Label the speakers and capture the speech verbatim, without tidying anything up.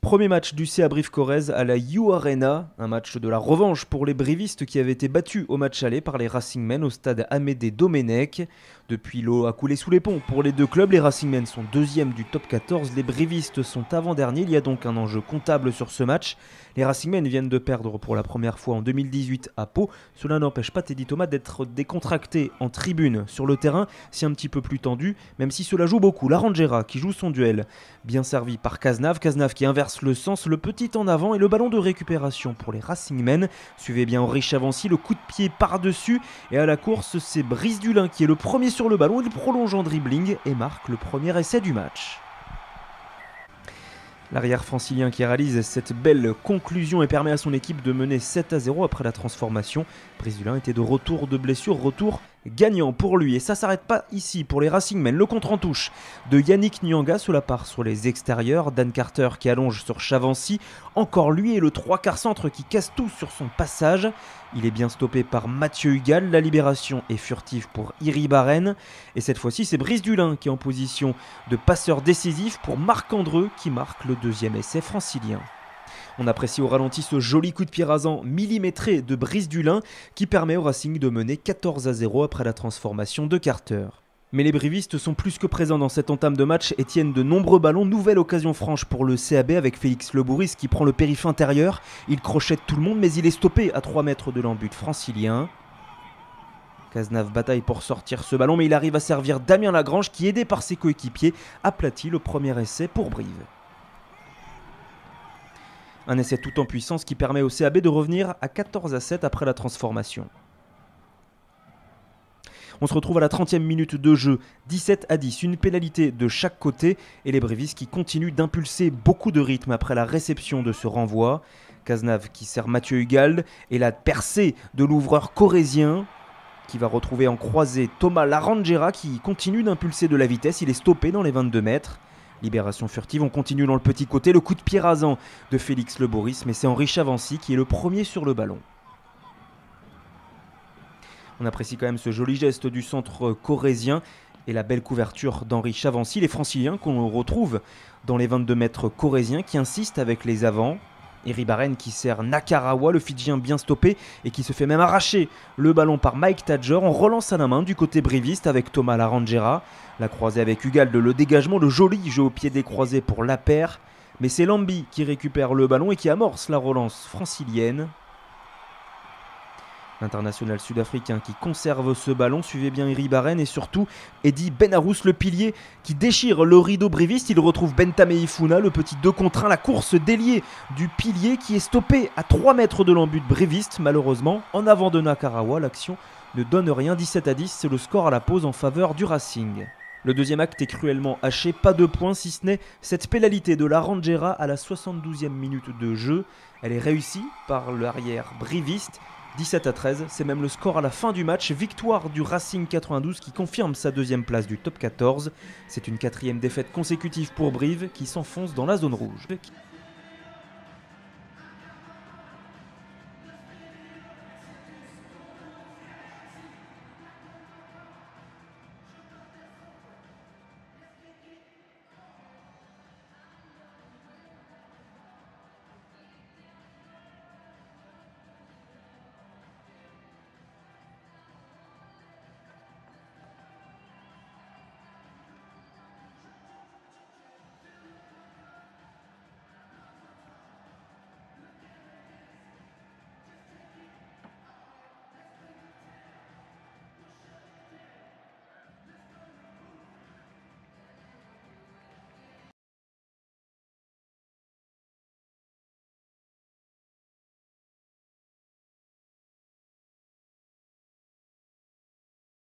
Speaker 1: Premier match du C A Brive-Corrèze à la You Arena, un match de la revanche pour les brivistes qui avaient été battus au match aller par les Racingmen au stade Amédée Domenech. Depuis, l'eau a coulé sous les ponts pour les deux clubs, les Racingmen sont deuxièmes du top quatorze, les brivistes sont avant-derniers, il y a donc un enjeu comptable sur ce match. Les Racingmen viennent de perdre pour la première fois en deux mille dix-huit à Pau, cela n'empêche pas Teddy Thomas d'être décontracté en tribune. Sur le terrain, c'est un petit peu plus tendu, même si cela joue beaucoup. Larangera qui joue son duel, bien servi par Cazenave, Cazenave qui inverse le sens, le petit en avant et le ballon de récupération pour les Racingmen. Suivez bien Henri Chavancy, le coup de pied par-dessus et à la course c'est Brice Dulin qui est le premier sur le ballon, il prolonge en dribbling et marque le premier essai du match. L'arrière francilien qui réalise cette belle conclusion et permet à son équipe de mener sept à zéro après la transformation. Brice Dulin était de retour de blessure, retour gagnant pour lui. Et ça s'arrête pas ici pour les Racingmen. Le contre en touche de Yannick Nyanga sous la part sur les extérieurs. Dan Carter qui allonge sur Chavancy. Encore lui et le trois quarts centre qui casse tout sur son passage. Il est bien stoppé par Mathieu Hugal. La libération est furtive pour Iribarren. Et cette fois-ci, c'est Brice Dulin qui est en position de passeur décisif pour Marc Andreu qui marque le deuxième essai francilien. On apprécie au ralenti ce joli coup de pied rasant millimétré de Brice Dulin qui permet au Racing de mener quatorze à zéro après la transformation de Carter. Mais les brivistes sont plus que présents dans cette entame de match et tiennent de nombreux ballons. Nouvelle occasion franche pour le C A B avec Félix Lebouris qui prend le périph' intérieur. Il crochette tout le monde mais il est stoppé à trois mètres de l'embut francilien. Cazenave bataille pour sortir ce ballon mais il arrive à servir Damien Lagrange qui, aidé par ses coéquipiers, aplatit le premier essai pour Brive. Un essai tout en puissance qui permet au C A B de revenir à quatorze à sept après la transformation. On se retrouve à la trentième minute de jeu, dix-sept à dix, une pénalité de chaque côté et les brivistes qui continuent d'impulser beaucoup de rythme après la réception de ce renvoi. Cazenave qui sert Mathieu Hugal et la percée de l'ouvreur corrézien qui va retrouver en croisée Thomas Larangera qui continue d'impulser de la vitesse, il est stoppé dans les vingt-deux mètres. Libération furtive, on continue dans le petit côté, le coup de pied rasant de Félix Lebouris, mais c'est Henri Chavancy qui est le premier sur le ballon. On apprécie quand même ce joli geste du centre corrézien et la belle couverture d'Henri Chavancy, les franciliens qu'on retrouve dans les vingt-deux mètres corréziens qui insistent avec les avants. Iribarren qui sert Nakarawa, le Fidjien bien stoppé et qui se fait même arracher le ballon par Mike Tadger. On relance à la main du côté briviste avec Thomas Larangera. La croisée avec Hugal de le dégagement, le joli jeu au pied des croisés pour la paire. Mais c'est Lambi qui récupère le ballon et qui amorce la relance francilienne. L'international sud-africain qui conserve ce ballon, suivez bien Iribarren et surtout Eddy Benarous, le pilier qui déchire le rideau briviste. Il retrouve Bentame Ifuna, le petit deux contre un, la course déliée du pilier qui est stoppé à trois mètres de l'embut briviste. Malheureusement, en avant de Nakarawa, l'action ne donne rien. dix-sept à dix, c'est le score à la pause en faveur du Racing. Le deuxième acte est cruellement haché, pas de points si ce n'est cette pénalité de Larangera à la soixante-douzième minute de jeu. Elle est réussie par l'arrière briviste. dix-sept à treize, c'est même le score à la fin du match. Victoire du Racing quatre-vingt-douze qui confirme sa deuxième place du top quatorze. C'est une quatrième défaite consécutive pour Brive qui s'enfonce dans la zone rouge.